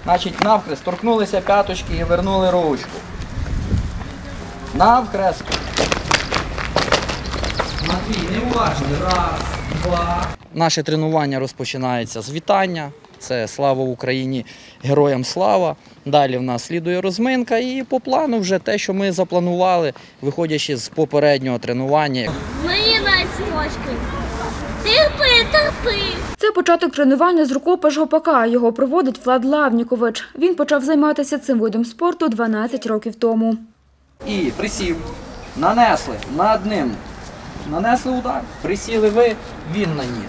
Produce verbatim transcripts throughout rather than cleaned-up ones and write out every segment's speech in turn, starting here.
Значить, навхрест, торкнулися п'яточки і вернули ручку. Навхрест. Матвій, неуважно. Раз, два. Наше тренування розпочинається з вітання. Це «Слава Україні! Героям слава!». Далі в нас слідує розминка і по плану вже те, що ми запланували, виходячи з попереднього тренування. Мої найсмачки. Терпи, терпи. Це початок тренування з рукопаш-гопака. Його проводить Влад Лавнікович. Він почав займатися цим видом спорту дванадцять років тому. І присів, нанесли над ним, нанесли удар, присіли ви, він наніс.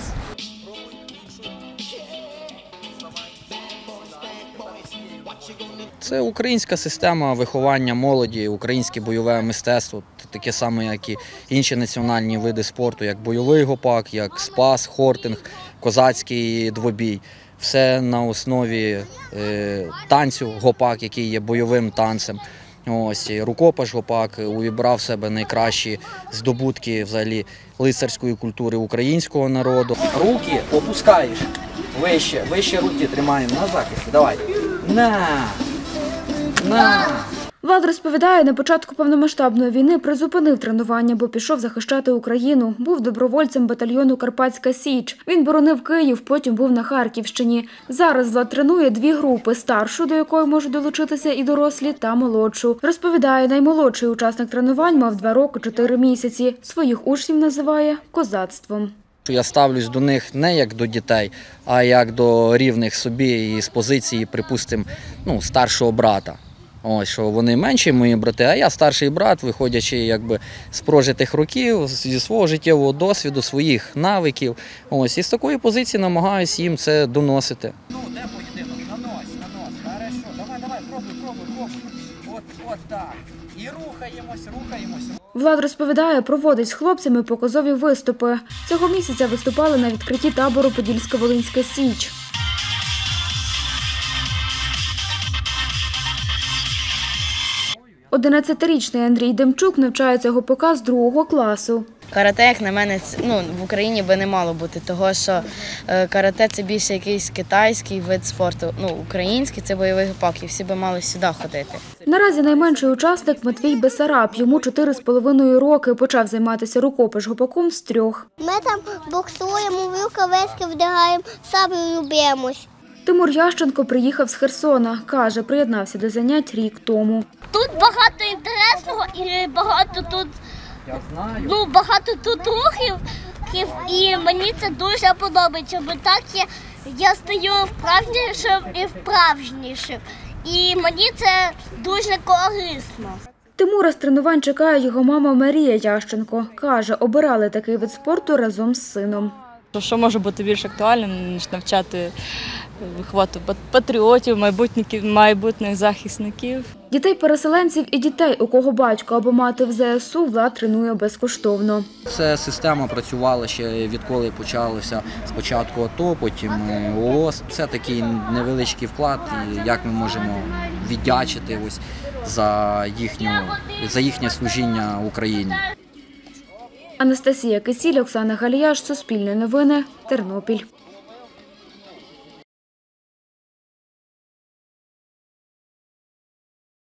Це українська система виховання молоді, українське бойове мистецтво, таке саме, як і інші національні види спорту, як бойовий гопак, як спас, хортинг, козацький двобій. Все на основі е, танцю гопак, який є бойовим танцем. Ось, рукопаш-гопак увібрав в себе найкращі здобутки взагалі лицарської культури українського народу. Руки опускаєш вище, вище руки тримаємо на захисті. Давай. На! На! Влад розповідає, на початку повномасштабної війни призупинив тренування, бо пішов захищати Україну. Був добровольцем батальйону «Карпатська Січ». Він боронив Київ, потім був на Харківщині. Зараз Влад тренує дві групи – старшу, до якої можуть долучитися і дорослі, та молодшу. Розповідає, наймолодший учасник тренувань мав два роки чотири місяці. Своїх учнів називає козацтвом. Я ставлюсь до них не як до дітей, а як до рівних собі і з позиції, припустимо, ну, старшого брата. Ось, що вони менші мої брати, а я старший брат, виходячи якби з прожитих років, зі свого життєвого досвіду, своїх навиків. Ось, і з такої позиції намагаюся їм це доносити. Ну, де поєдинок? Нанось, нанось, хорошо, давай, давай, пробуй, пробуй, пробуй. От, от так. І рухаємось, рухаємось. Влад розповідає, проводить з хлопцями показові виступи. Цього місяця виступали на відкритті табору «Подільсько-Волинська Січ». одинадцятирічний Андрій Демчук навчається гопака з другого класу. Карате, як на мене, ну, в Україні би не мало бути, того що карате – це більше якийсь китайський вид спорту. Ну, український – це бойовий гопак, і всі би мали сюди ходити. Наразі найменший учасник Матвій Бесараб. Йому чотири з половиною роки. Почав займатися рукопаш-гопаком з трьох. Ми там боксуємо, в рукавички вдягаємо, самі любимось. Тимур Ященко приїхав з Херсона. Каже, приєднався до занять рік тому. Тут багато інтересного і багато тут, Я знаю. ну, багато тут рухів, і мені це дуже подобається, бо так я, я стаю вправнішим і вправжнішим. І мені це дуже корисно. Тимура з тренувань чекає його мама Марія Ященко. Каже, обирали такий вид спорту разом з сином. Що може бути більш актуальним, ніж навчати виховати патріотів, майбутніх, майбутніх захисників. Дітей-переселенців і дітей, у кого батько або мати в зе ес у, Влад тренує безкоштовно. Ця система працювала ще відколи почалося спочатку АТО, потім о о ес. Це такий невеличкий вклад, як ми можемо віддячити ось за, їхню, за їхнє служіння Україні. Анастасія Кисіль, Оксана Галіяш, Суспільне новини, Тернопіль.